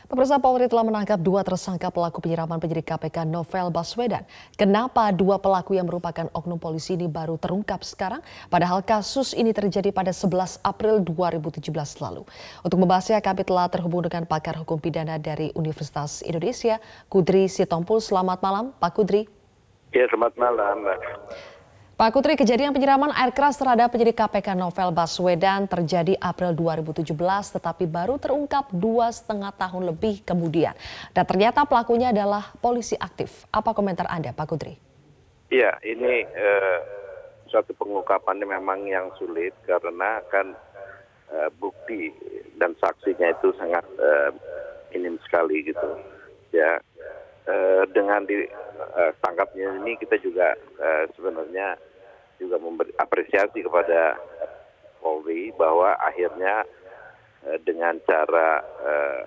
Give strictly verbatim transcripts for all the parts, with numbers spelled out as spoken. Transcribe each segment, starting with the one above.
Pemirsa, Polri telah menangkap dua tersangka pelaku penyiraman penyidik K P K Novel Baswedan. Kenapa dua pelaku yang merupakan oknum polisi ini baru terungkap sekarang? Padahal kasus ini terjadi pada sebelas April dua ribu tujuh belas lalu. Untuk membahasnya, kami telah terhubung dengan pakar hukum pidana dari Universitas Indonesia, Kudri Sitompul. Selamat malam, Pak Kudri. Ya, selamat malam, Mbak. Pak Kudri, kejadian penyiraman air keras terhadap penyidik K P K Novel Baswedan terjadi April dua ribu tujuh belas, tetapi baru terungkap dua setengah tahun lebih kemudian. Dan ternyata pelakunya adalah polisi aktif. Apa komentar Anda, Pak Kudri? Iya, ini eh, suatu pengungkapannya memang yang sulit karena kan eh, bukti dan saksinya itu sangat eh, minim sekali gitu. Ya, eh, dengan ditangkapnya ini kita juga eh, sebenarnya juga memberi apresiasi kepada Polri bahwa akhirnya eh, dengan cara eh,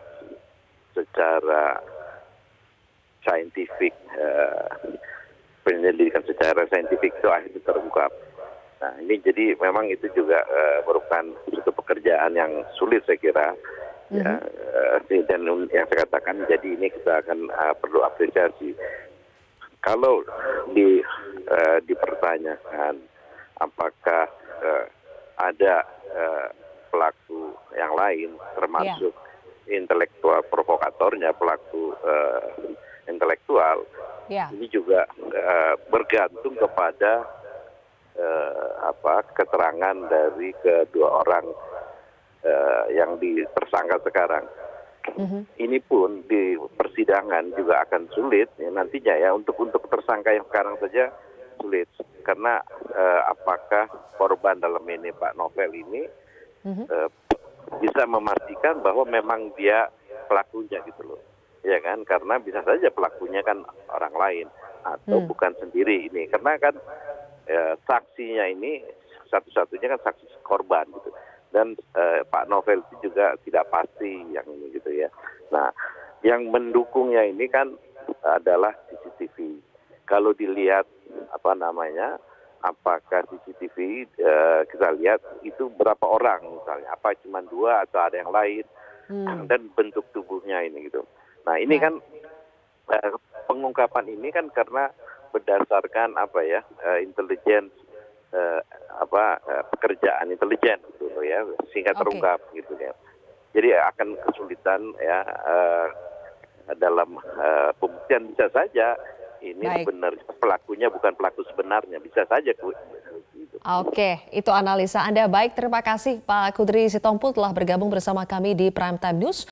secara saintifik eh, penyelidikan secara saintifik itu akhirnya terungkap. Nah, ini jadi memang itu juga eh, merupakan suatu pekerjaan yang sulit saya kira. Mm-hmm. Ya, eh, dan yang saya katakan jadi ini kita akan uh, perlu apresiasi. Kalau di uh, dipertanyakan apakah uh, ada uh, pelaku yang lain termasuk yeah. intelektual provokatornya, pelaku uh, intelektual, yeah. ini juga uh, bergantung kepada uh, apa keterangan dari kedua orang uh, yang ditersangka sekarang. Mm-hmm. Ini pun di persidangan juga akan sulit ya, nantinya ya untuk untuk tersangka yang sekarang saja sulit karena eh, apakah korban dalam ini Pak Novel ini mm-hmm. eh, bisa memastikan bahwa memang dia pelakunya gitu loh, ya kan? Karena bisa saja pelakunya kan orang lain atau mm. bukan sendiri ini karena kan eh, saksinya ini satu-satunya kan saksi korban gitu. Dan eh, Pak Novel itu juga tidak pasti yang ini gitu ya. Nah, yang mendukungnya ini kan adalah C C T V. Kalau dilihat apa namanya, apakah C C T V eh, kita lihat itu berapa orang misalnya, apa cuma dua atau ada yang lain, hmm. dan bentuk tubuhnya ini gitu. Nah ini kan eh, pengungkapan ini kan karena berdasarkan apa ya eh, intelijen. Uh, apa uh, pekerjaan intelijen gitu loh ya sehingga terungkap okay. gitu ya. Jadi akan kesulitan ya uh, dalam uh, pembuktian bisa saja ini benar pelakunya bukan pelaku sebenarnya bisa saja gitu. Oke, okay. Itu analisa Anda. Baik, terima kasih Pak Kudri Sitompul telah bergabung bersama kami di Prime Time News.